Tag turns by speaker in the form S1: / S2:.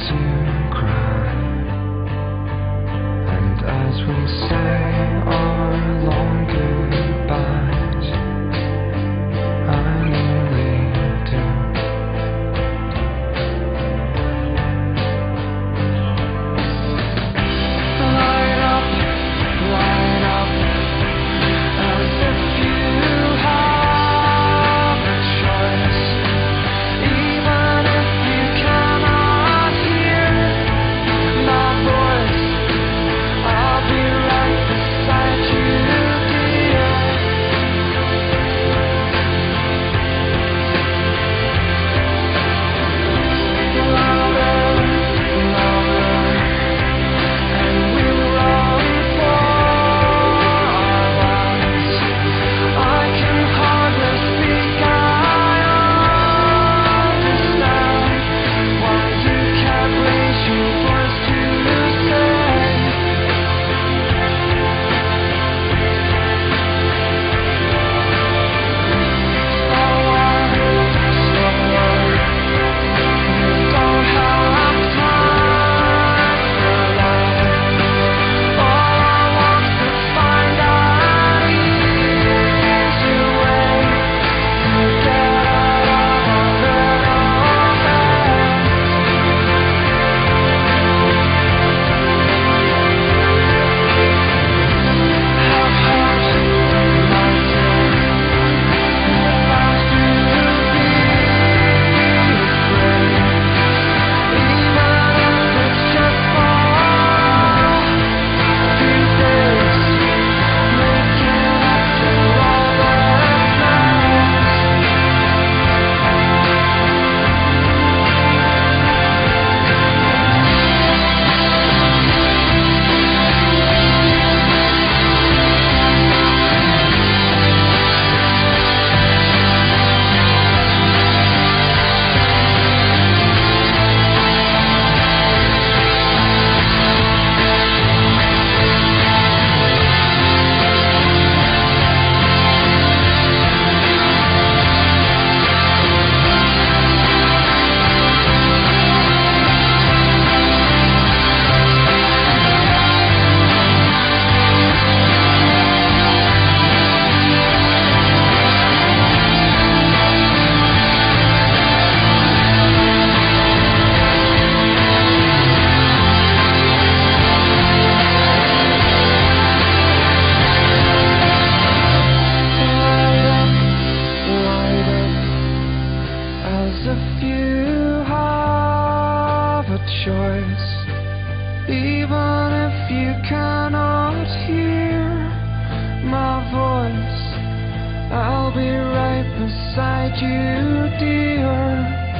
S1: to cry, and as we say our long goodbyes, I nearly do. Light up, as if you have a choice. Even if you cannot hear my voice, I'll be right beside you, dear. Louder, and we'll run for our lives. I can hardly speak, I understand why you can't raise your voice to say. Don't have time for that. All I want's to find an easy way to get out of a little bed. Have heart, my dear, and ask you to be afraid. Even if it's just for a few days, making up for all the plans. Light up, as if you have a choice. Even if you cannot hear my voice, I'll be right beside you, dear.